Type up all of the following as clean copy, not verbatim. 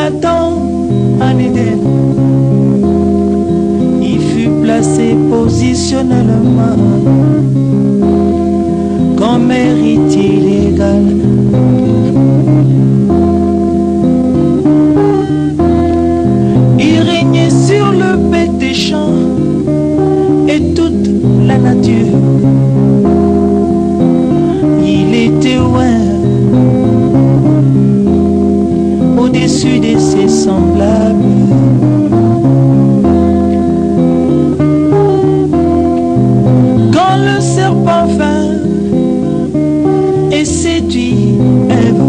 Adam en Éden, il fut placé positionnellement comme héritier légal. Il régnait sur le bête des champs et toute la nature. Il était loin au-dessus de ses semblables. Quand le serpent vint et séduit Ève,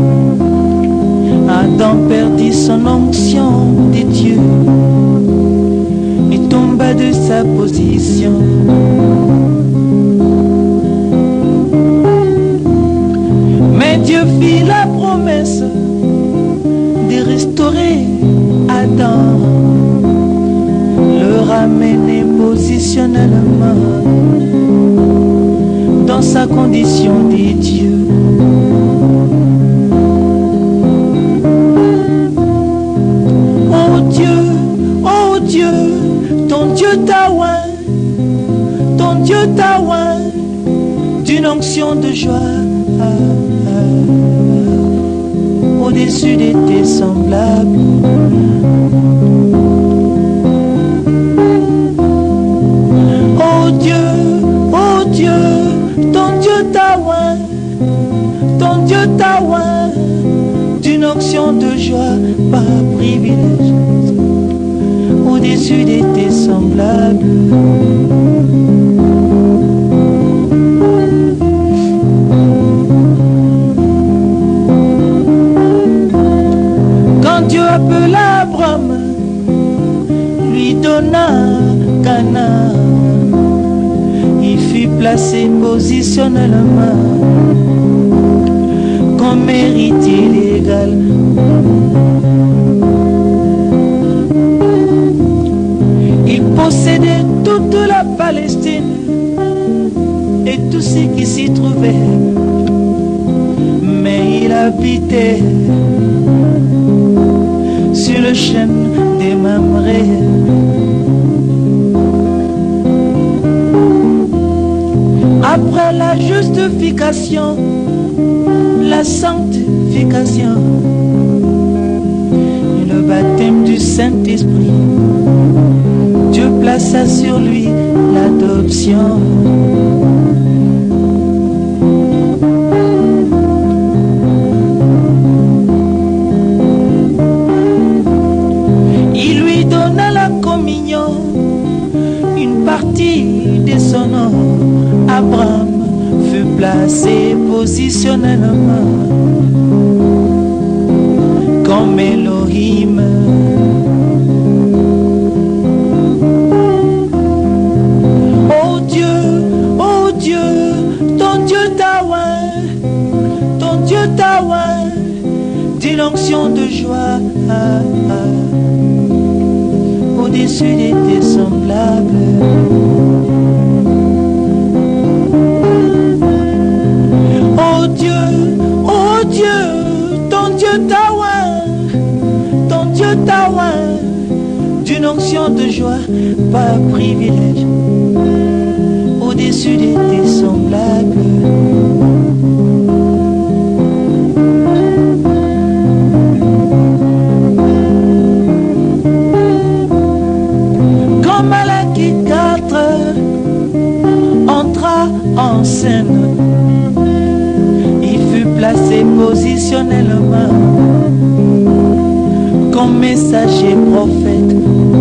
Adam perdit son onction des dieux et tomba de sa position. Mais Dieu fit la promesse de restaurer Adam, le ramener positionnellement dans sa condition de Dieu. Oh Dieu, ton Dieu t'a oint, ton Dieu t'a oint d'une onction de joie au-dessus de tes semblables. Oh Dieu, ton Dieu t'a oint, ton Dieu t'a oint d'une onction de joie par privilège au-dessus de tes semblables. Dieu appela Abraham, lui donna Canaan. Il fut placé positionnellement comme héritier légal. Il possédait toute la Palestine et tout ce qui s'y trouvait, mais il habitait sur le chêne des Mamré. Après la justification, la sanctification et le baptême du Saint-Esprit, Dieu plaça sur lui l'adoption. Une partie de son nom, Abraham fut placé positionnellement comme Elohim. Oh Dieu, ton Dieu t'a oint, ton Dieu t'a oint d'une onction de joie au-dessus de tes semblables. Oh Dieu, ton Dieu t'a oint, ton Dieu t'a oint d'une onction de joie par privilège au-dessus de tes semblables. Malachie 4 entra en scène. Il fut placé positionnellement comme messager prophète.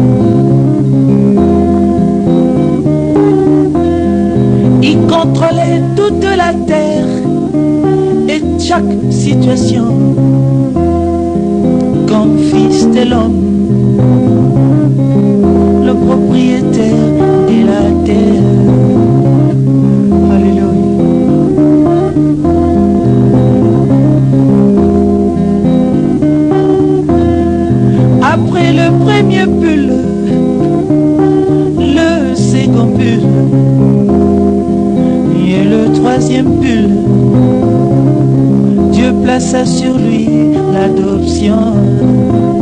Il contrôlait toute la terre et chaque situation comme fils de l'homme, le propriétaire de la terre. Alléluia. Après le premier pull, le second pull et le troisième pull, Dieu place ça sur lui, l'adoption.